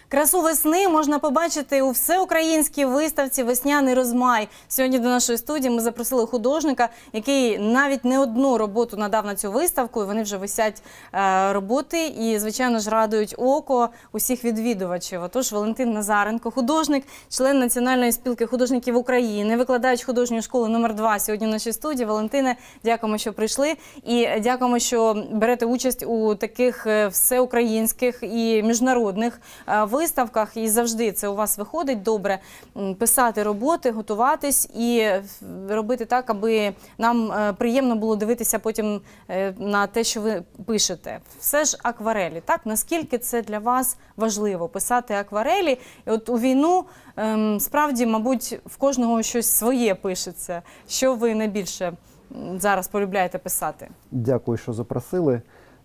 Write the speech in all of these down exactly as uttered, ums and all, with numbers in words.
Красу весни можна побачити у всеукраїнській виставці «Весняний розмай». Сьогодні до нашої студії ми запросили художника, який навіть не одну роботу надав на цю виставку, і вони вже висять е, роботи і, звичайно ж, радують око усіх відвідувачів. Отож, Валентин Назаренко, художник, член Національної спілки художників України, викладач художньої школи номер два сьогодні в нашій студії. Валентине, дякуємо, що прийшли, і дякуємо, що берете участь у таких всеукраїнських і міжнародних виставках. виставках, і завжди це у вас виходить добре писати роботи, готуватись і робити так, аби нам приємно було дивитися потім на те, що ви пишете. Все ж акварелі, так? Наскільки це для вас важливо писати акварелі? І от у війну справді, мабуть, в кожного щось своє пишеться. Що ви найбільше зараз полюбляєте писати? Дякую, що запросили.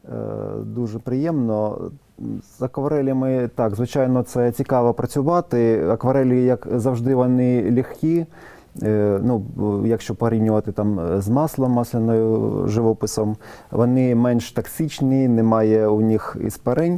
Дуже приємно. З акварелями, так, звичайно, це цікаво працювати. Акварелі, як завжди, вони легкі. Ну, якщо порівнювати там з маслом, масляною живописом, вони менш токсичні, немає у них іспарень,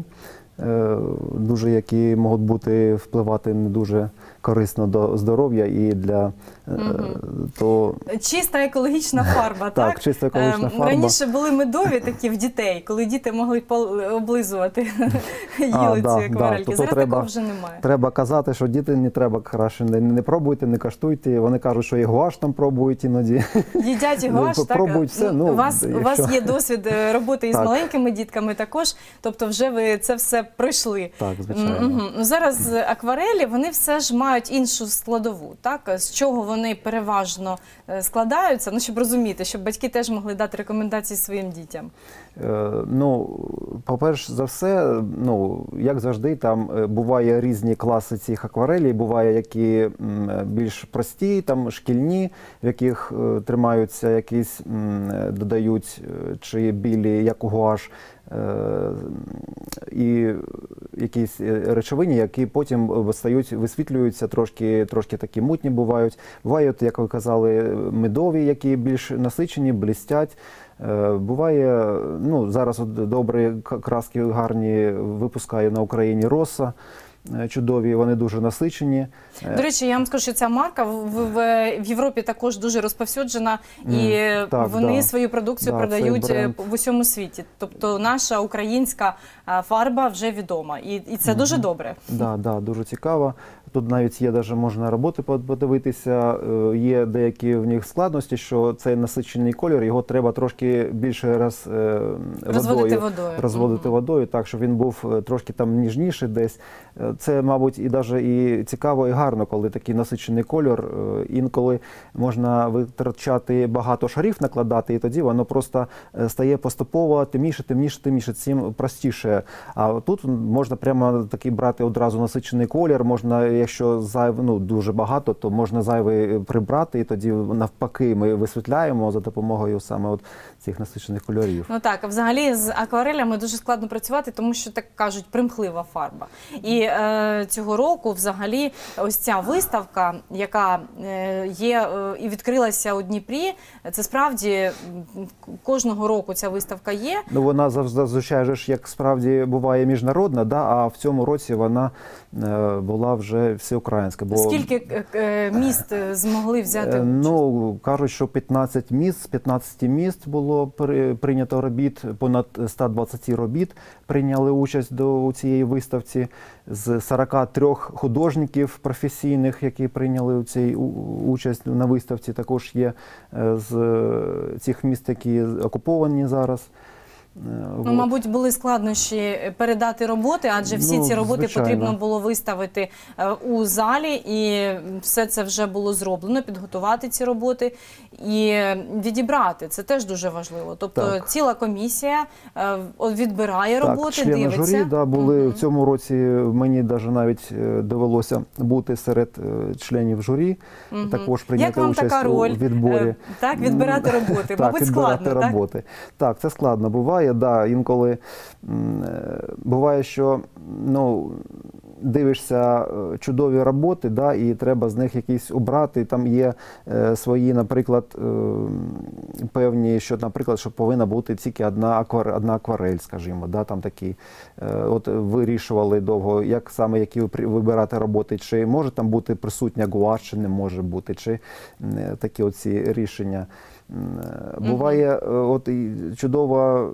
дуже, які можуть бути, впливати не дуже корисно до здоров'я і для угу. то... Чиста екологічна фарба, так? Так, чиста екологічна фарба. Раніше були медові такі в дітей, коли діти могли облизувати, їли а, ці да, акварельки. Да. Зараз треба, такого вже немає. Треба казати, що діти не треба краще, не, не пробуйте, не каштуйте. Вони кажуть, що і гуаш там пробують іноді. Їдять і гуаш, так? Пробують все. Ну, у, вас, якщо... у вас є досвід роботи із маленькими дітками також, тобто вже ви це все пройшли. Так, звичайно. Угу. Зараз акварелі, вони все ж мають іншу складову, так? З чого вони переважно складаються, ну, щоб розуміти, щоб батьки теж могли дати рекомендації своїм дітям. Е, ну, по-перше за все, ну, як завжди, там буває різні класи цих акварелей, буває які більш прості, там шкільні, в яких е, тримаються якісь, е, додають, чи білі, як у гуаш, е, і якісь речовині, які потім стають, висвітлюються, трошки, трошки такі мутні бувають. Бувають, як ви казали, медові, які більш насичені, блістять. Буває, ну, зараз от добрі краски гарні випускає на Україні Росса. Чудові, вони дуже насичені. До речі, я вам скажу, що ця марка в, в, в Європі також дуже розповсюджена, і mm, так, вони да. свою продукцію да, продають в усьому світі. Тобто наша українська фарба вже відома, і, і це mm. дуже добре. Да, да, дуже цікаво. Тут навіть є, даже можна роботи подивитися, є деякі в них складності, що цей насичений колір, його треба трошки більше раз розводити водою, водою, розводити mm-hmm. водою, так, щоб він був трошки там ніжніший десь. Це, мабуть, і даже і цікаво, і гарно, коли такий насичений кольор. Інколи можна витрачати багато шарів, накладати, і тоді воно просто стає поступово темніше, темніше, темніше, цим простіше. А тут можна прямо такий брати одразу насичений колір, можна, якщо зайв, ну, дуже багато, то можна зайвий прибрати, і тоді навпаки ми висвітляємо за допомогою саме от цих насичених кольорів. Ну так, а взагалі з акварелями дуже складно працювати, тому що, так кажуть, примхлива фарба. І е, цього року взагалі ось ця виставка, яка е, є е, і відкрилася у Дніпрі, це справді кожного року ця виставка є. Ну вона зазвичай ж, як справді буває міжнародна, да, а в цьому році вона е, була вже всеукраїнська. Бо... Скільки е, міст змогли взяти участь? Ну, кажуть, що п'ятнадцять міст, з п'ятнадцяти міст було прийнято робіт, понад сто двадцять робіт прийняли участь до цієї виставці, з сорока трьох художників професійних, які прийняли у цій участь на виставці, також є з цих міст, які окуповані зараз. Ну, мабуть, були складнощі передати роботи, адже всі ну, ці роботи звичайно. потрібно було виставити у залі, і все це вже було зроблено, підготувати ці роботи і відібрати. Це теж дуже важливо. Тобто так. ціла комісія відбирає так, роботи, члени дивиться. Журі, да, були угу. в цьому році, мені навіть довелося бути серед членів журі, угу. також прийняти участь у відборі. Так, відбирати роботи? Так, мабуть, відбирати складно, роботи. Так? Так, це складно буває. буває, да, інколи м, е, буває, що ну, дивишся е, чудові роботи, да, і треба з них якісь обрати. Там є е, свої, наприклад, е, певні, що, наприклад, що повинна бути тільки одна, аквар, одна акварель, скажімо, да, там такі. Е, от вирішували довго, як саме які вибирати роботи, чи може там бути присутня гуаш, чи не може бути, чи е, такі оці рішення. Е, буває, е, от і чудова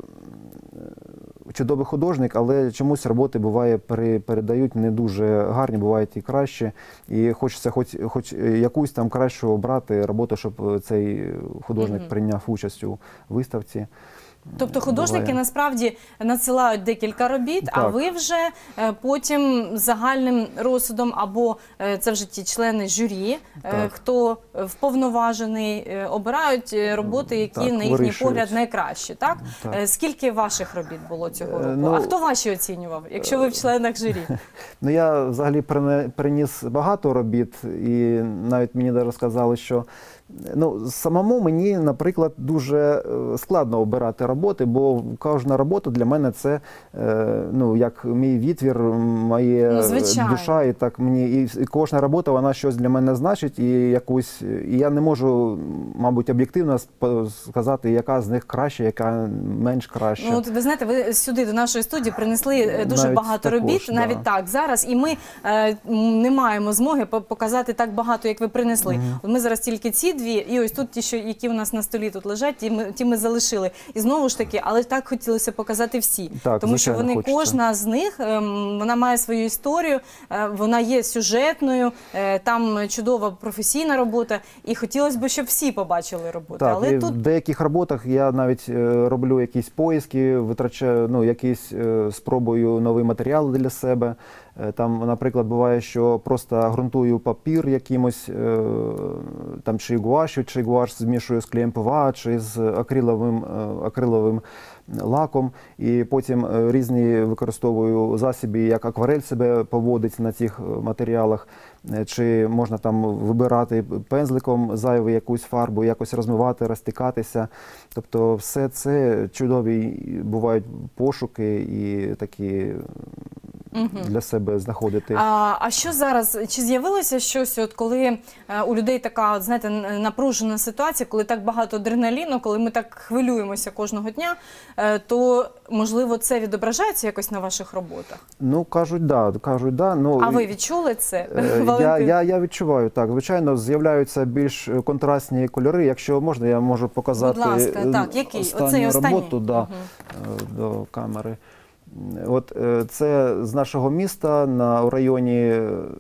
чудовий художник, але чомусь роботи буває пере, передають не дуже гарні, бувають і кращі. І хочеться хоч, хоч якусь там кращу обрати роботу, щоб цей художник mm-hmm. прийняв участь у виставці. Тобто художники буває. Насправді надсилають декілька робіт, так. а ви вже е, потім загальним розсудом, або е, це вже ті члени журі, е, хто вповноважений, е, обирають роботи, які так, на їхній вирішують. Погляд найкращі. Так? Так. Е, скільки ваших робіт було цього року? Ну, а хто ваші оцінював, якщо ви в членах журі? Ну, я взагалі приніс багато робіт, і навіть мені даже сказали, що ну, самому мені, наприклад, дуже складно обирати роботи, бо кожна робота для мене це ну, як мій відтвір, моя ну, душа, і так мені і, і кожна робота вона щось для мене значить, і якусь і я не можу, мабуть, об'єктивно сказати, яка з них краща, яка менш краща. Ну, от, ви знаєте, ви сюди до нашої студії принесли дуже навіть багато також, робіт, да. навіть так зараз, і ми е, не маємо змоги показати так багато, як ви принесли. Mm-hmm. Ми зараз тільки ці дві, і ось тут ті, що, які у нас на столі тут лежать, ті ми, ті ми залишили. І знову ж таки, але так хотілося показати всі. Так, тому що вони, хочеться. Кожна з них, вона має свою історію, вона є сюжетною, там чудова професійна робота, і хотілося б, щоб всі побачили роботи. Так, але тут... в деяких роботах я навіть роблю якісь поиски, витрачаю, ну, якісь спробую новий матеріал для себе. Там, наприклад, буває, що просто ґрунтую папір якимось, там, чи гуашю, чи гуаш змішую з клеєм ПВА, чи з акриловим, акриловим лаком. І потім різні використовую засоби, як акварель себе поводить на цих матеріалах. Чи можна там вибирати пензликом зайву якусь фарбу, якось розмивати, розтикатися. Тобто все це чудові бувають пошуки і такі... Угу. для себе знаходити. А, а що зараз? Чи з'явилося щось, от коли е, у людей така, от, знаєте, напружена ситуація, коли так багато адреналіну, коли ми так хвилюємося кожного дня, е, то, можливо, це відображається якось на ваших роботах? Ну, кажуть, да, кажуть, да. Ну, а ви відчули це, е, я, я, я відчуваю, так. Звичайно, з'являються більш контрастні кольори. Якщо можна, я можу показати. Будь ласка, так, який? Останню Оцей останній? роботу, да, угу. до камери. От це з нашого міста на, у районі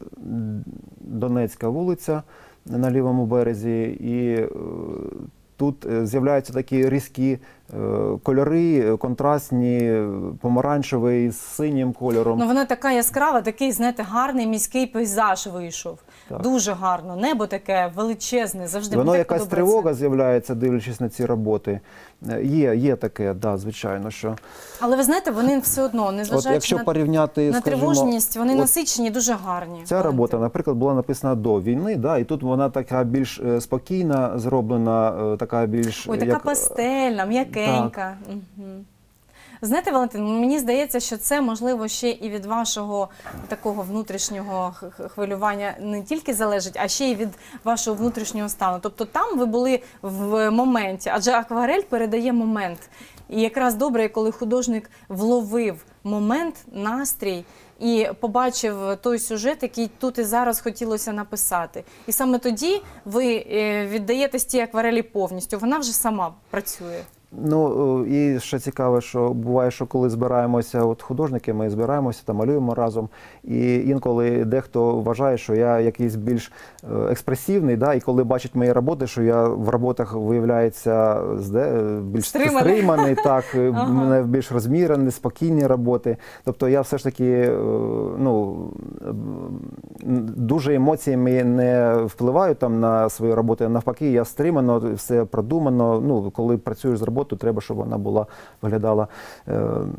Донецька вулиця на лівому березі, і тут з'являються такі різкі кольори, контрастні, помаранчевий з синім кольором. Ну, вона така яскрава, такий, знаєте, гарний міський пейзаж вийшов. Так. Дуже гарно. Небо таке величезне, завжди. Воно якась тривога з'являється, дивлячись на ці роботи. Є, є таке, да, звичайно, що. Але ви знаєте, вони все одно, незважаючи на, порівняти, на скажімо, тривожність, вони насичені, дуже гарні. Ця Валентин. робота, наприклад, була написана до війни, да, і тут вона така більш спокійна, зроблена, така більш... Ой, така як... пастельна, м'якенька. Угу. Знаєте, Валентин, мені здається, що це, можливо, ще і від вашого такого внутрішнього хвилювання не тільки залежить, а ще й від вашого внутрішнього стану. Тобто там ви були в моменті, адже акварель передає момент. І якраз добре, коли художник вловив момент, настрій і побачив той сюжет, який тут і зараз хотілося написати. І саме тоді ви віддаєтесь тій акварелі повністю, вона вже сама працює. Ну, і ще цікаво, що буває, що коли збираємося, от художники, ми збираємося, там малюємо разом, і інколи дехто вважає, що я якийсь більш експресивний, да, і коли бачить мої роботи, що я в роботах виявляється більш стриманий, стриманий, так, ага. мене більш розмірені, спокійні роботи. Тобто я все ж таки, ну, дуже емоціями не впливаю там на свої роботи, навпаки, я стримано, все продумано, ну, коли працюєш з роботою, роботу, треба, щоб вона була, виглядала. Е,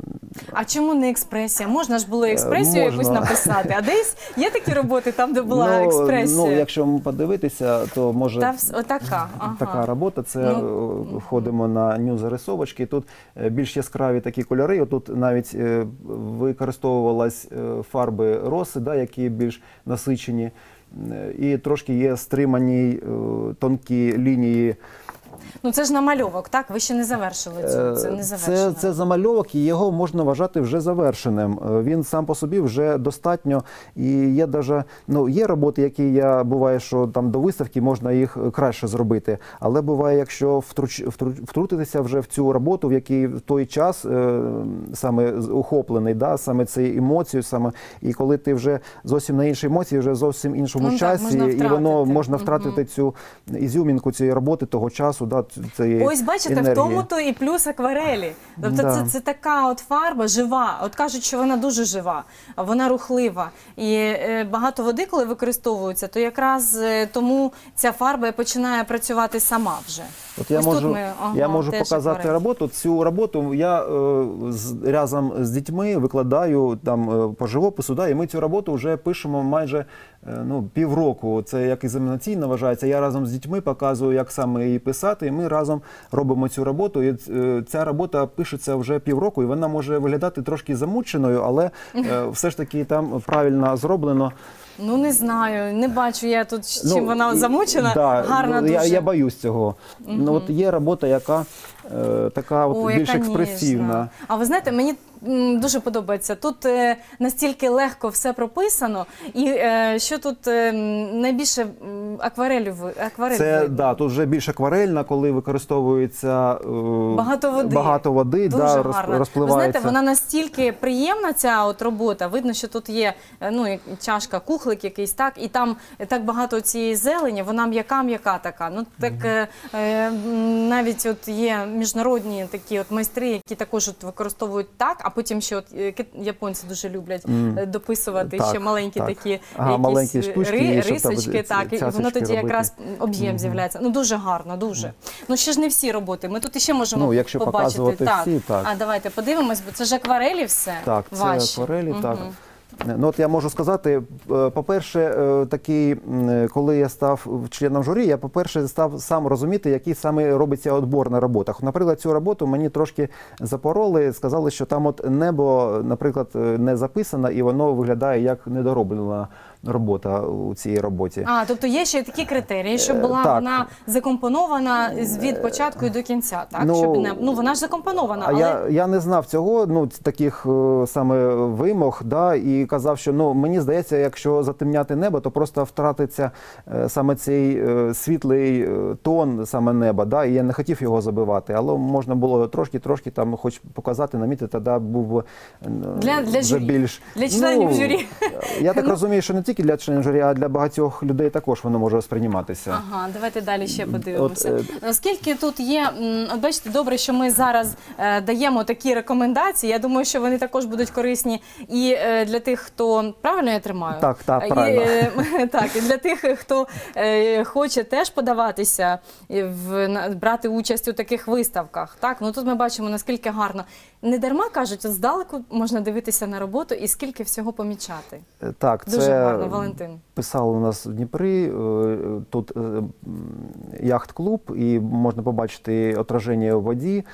А чому не експресія? Можна ж було експресію можна. якусь написати, а десь є такі роботи там, де була ну, експресія? Ну, якщо подивитися, то може Та вс- отака, ага. така робота. Це Ну, е, входимо на нью-зарисовочки. Тут е, більш яскраві такі кольори. Отут навіть е, використовувалась е, фарби роси, да, які більш насичені. Е, І трошки є стримані е, тонкі лінії. Ну це ж намальовок, так? Ви ще не завершили цього, це не Це, завершено. це замальовок, і його можна вважати вже завершеним. Він сам по собі вже достатньо. І є даже, ну, є роботи, які я буває, що там до виставки можна їх краще зробити. Але буває, якщо втруч, втру, втрутитися вже в цю роботу, в якій в той час е, саме охоплений, да, саме цією емоцією, саме, і коли ти вже зовсім на іншій емоції, вже зовсім іншому Ну, так, часі, можна і воно втратити. можна втратити Мгм. цю ізюмінку цієї роботи, того часу, да, цієї Ось бачите, енергії. в тому-то і плюс акварелі. Тобто Да. це, це така от фарба жива. От кажуть, що вона дуже жива, вона рухлива. І е, багато води, коли використовується, то якраз е, тому ця фарба і починає працювати сама вже. От я Ось можу, тут ми, ага, я можу теж показати акварель. роботу. Цю роботу я е, з, разом з дітьми викладаю там е, по живопису, да, і ми цю роботу вже пишемо майже е, ну, півроку. Це як екзаменаційно вважається. Я разом з дітьми показую, як саме її писати, і ми разом робимо цю роботу. І е, ця робота пишеться вже півроку, і вона може виглядати трошки замученою, але е, все ж таки там правильно зроблено. Ну не знаю, не бачу я тут, чим Ну, вона і- замучена, да, гарна ну, дуже. Я, я боюсь цього. Ну, от є робота, яка е, така от Ой, більш яка експресивна. ніжна. А ви знаєте, мені м, дуже подобається. Тут е, настільки легко все прописано, і е, що тут е, м, найбільше м, акварелю ви- акварель Це видно. да, тут вже більш акварельна, коли використовується е, Багато води. багато води, Дуже да, роз- гарно. Ви розпливається. знаєте, вона настільки приємна, ця от робота. Видно, що тут є е, ну, як чашка, кухлик якийсь, так, і там так багато цієї зелені, вона м'яка-м'яка така. Ну, так, е, е, м, навіть от є міжнародні такі от майстри, які також от використовують так, а потім ще от е, кит- японці дуже люблять Мгм. е, дописувати Так, ще маленькі так. такі Ага, якісь маленькі штучки, ри- щоб там рисочки, ці- так, і воно цяцечки тоді робити. якраз об'єм з'являється. Ну, дуже гарно, дуже. Ну, ще ж не всі роботи. Ми тут іще можемо Ну, якщо побачити. показувати так. всі, так. А давайте подивимось, бо це ж акварелі все. Так, це ваші. акварелі, так. Мгм. Ну, от я можу сказати, е, по-перше, е, такий, м, коли я став членом журі, я, по-перше, став сам розуміти, який саме робиться отбор на роботах. Наприклад, цю роботу мені трошки запороли, сказали, що там от небо, наприклад, не записано, і воно виглядає як недороблена робота у цій роботі. А, тобто є ще такі критерії, щоб Е, була так. вона закомпонована з- від початку і до кінця, так? Ну, щоб не... ну вона ж закомпонована, А але... я, я не знав цього, ну, ц- таких е, саме вимог, да, і казав, що ну, мені здається, якщо затемняти небо, то просто втратиться е, саме цей е, світлий е, тон саме неба, да, і я не хотів його забивати, але можна було трошки-трошки там хоч показати, намітити, тоді був би е, Для- для вже журі. більш... Для членів Ну, журі. Я так Ну. розумію, що не тільки для членів журі, а для багатьох людей також воно може сприйматися. Ага, давайте далі ще подивимося. От, Наскільки тут є, м, от бачите, добре, що ми зараз е, даємо такі рекомендації. Я думаю, що вони також будуть корисні і е, для тих, хто правильно я тримаю? Так, так, І, правильно. е, так, і для тих, хто е, хоче теж подаватися і в на- брати участь у таких виставках. Так, ну тут ми бачимо наскільки гарно. Не дарма кажуть, от здалеку можна дивитися на роботу і скільки всього помічати. Так, Дуже це гарно, Валентин. писали у нас в Дніпрі, е, тут е, м, яхт-клуб, і можна побачити отраження у воді.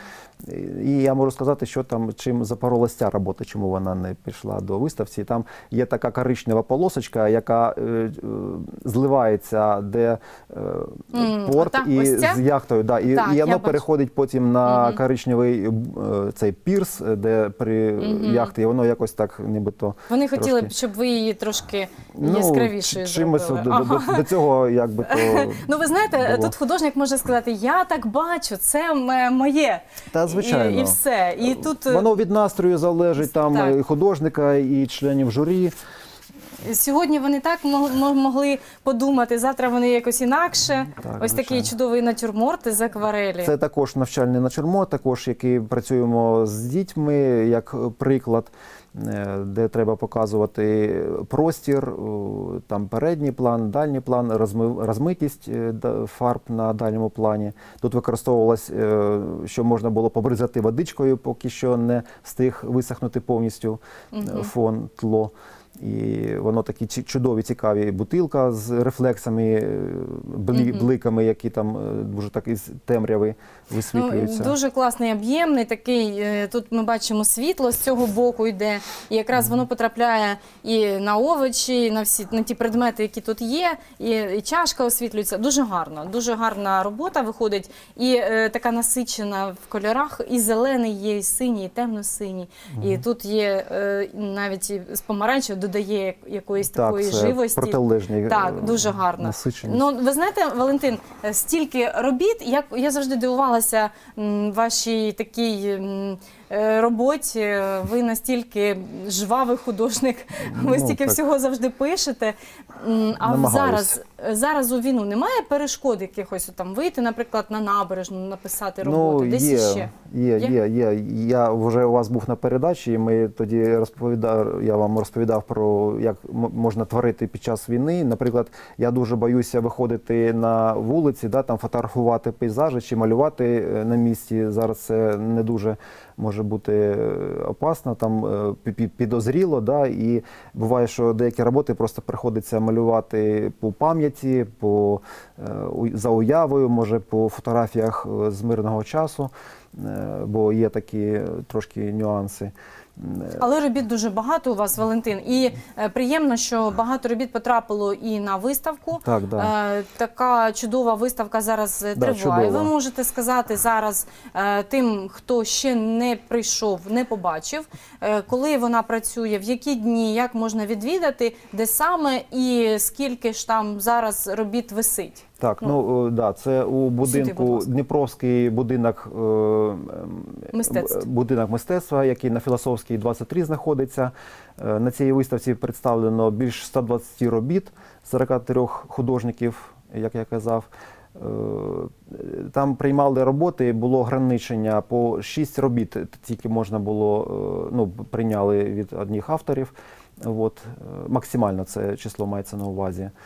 І я можу сказати, що там, чим запоролась ця робота, чому вона не пішла до виставці. Там є така коричнева полосочка, яка е, е, зливається, де е, М, порт ота, і ось ця? з яхтою. Да, і, Так, і я воно бачу. переходить потім на Мгм. коричневий е, цей пірс, де при Мгм. яхті, і воно якось так нібито... Вони хотіли б, трошки. щоб ви її трошки Ну, яскравішою ч- чимось зробили. до, до, до цього, якби то. Ну, ви знаєте, було. тут художник може сказати, я так бачу, це м- моє. Та, звичайно. І, і все. І тут... Воно від настрою залежить там Так. і художника, і членів журі. Сьогодні вони так мог- могли подумати, завтра вони якось інакше. Так, Ось такий звичайно. чудовий натюрморт з акварелі. Це також навчальний натюрморт, також який працюємо з дітьми, як приклад, е, де треба показувати простір, о, там передній план, дальній план, розми- розмитість е, да- фарб на дальньому плані. Тут використовувалось, е, що можна було побризати водичкою, поки що не встиг висохнути повністю е, фон, тло. І воно такі ці- чудові, цікаві бутилка з рефлексами, е, блі, Мгм. бликами, які там е, дуже так із темряви висвітлюються. Ну, дуже класний, об'ємний такий. е, Тут ми бачимо світло з цього боку йде, і якраз воно потрапляє і на овочі, і на всі на ті предмети, які тут є, і, і чашка освітлюється. Дуже гарно, дуже гарна робота виходить, і е, така насичена в кольорах. І зелений є, і синій, і темно-синій. І тут є е, навіть і з помаранчевого додає як- якоїсь Так, такої це живості. протилежні Так, е, дуже гарно. насиченість. Ну, ви знаєте, Валентин, е, стільки робіт, як я завжди дивувалася м, вашій такій м, е, роботі. Ви настільки жвавий художник, ви Ну, стільки так. всього завжди пишете. М, А Намагаюсь. зараз, зараз у війну немає перешкод якихось там вийти, наприклад, на набережну, написати роботу, Ну, десь є, іще? є, Є? є, є. Я вже у вас був на передачі, і ми тоді розповідав, я вам розповідав про як м- можна творити під час війни. Наприклад, я дуже боюся виходити на вулиці, да, там фотографувати пейзажі чи малювати е, на місці. Зараз це не дуже може бути е, опасно, там е, пі- пі- підозріло, да, і буває, що деякі роботи просто приходиться малювати по пам'яті, по е, у- за уявою, може по фотографіях е, з мирного часу, е, бо є такі трошки нюанси. Е, Але робіт дуже багато у вас, Валентин. І е, приємно, що багато робіт потрапило і на виставку. Так, да. Е, така чудова виставка зараз е, Да, триває. чудова. Ви можете сказати зараз е, тим, хто ще не прийшов, не побачив, е, коли вона працює, в які дні, як можна відвідати, де саме і скільки ж там зараз робіт висить. Так, ну, е, да, це у будь будинку ласка. Дніпровський будинок, е, ем, Мистецтв. б- будинок мистецтва, який на Філософській двадцять три знаходиться. Е, На цій виставці представлено більш ста двадцяти робіт сорока трьох художників, як я казав. Е, Там приймали роботи, було ограничення по шість робіт, тільки можна було, е, ну, прийняли від одних авторів. От, е, максимально це число мається на увазі. Е,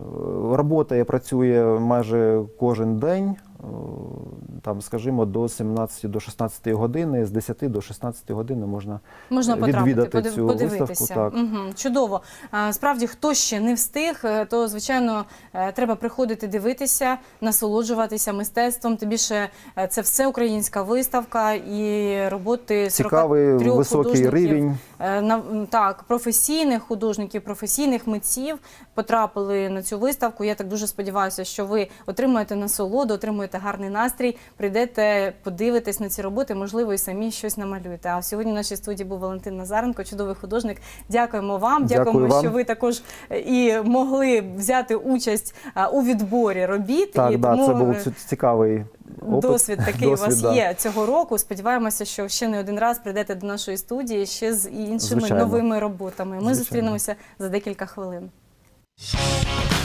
Робота працює майже кожен день, е, там, скажімо, до сімнадцяти до шістнадцяти години, з десяти до шістнадцяти години можна, Можна потрапити, відвідати подив- цю подивитися. виставку. Так. Угу, чудово. А, Справді, хто ще не встиг, е, то, звичайно, е, треба приходити дивитися, насолоджуватися мистецтвом. Тим більше е, це все українська виставка і роботи Цікавий, сорока трьох високий художників. рівень. Е, на- м, Так, професійних художників, професійних митців потрапили на цю виставку. Я так дуже сподіваюся, що ви отримаєте насолоду, отримуєте гарний настрій, прийдете, подивитесь на ці роботи, можливо, і самі щось намалюєте. А сьогодні в нашій студії був Валентин Назаренко, чудовий художник. Дякуємо вам, Дякую дякуємо, вам. що ви також е, і могли взяти участь а, у відборі робіт. Так, і да, тому, це був е, ці- цікавий опит. Досвід такий Досвід, у вас да. є цього року. Сподіваємося, що ще не один раз прийдете до нашої студії ще з іншими Звичайно. новими роботами. Ми Звичайно. зустрінемося за декілька хвилин.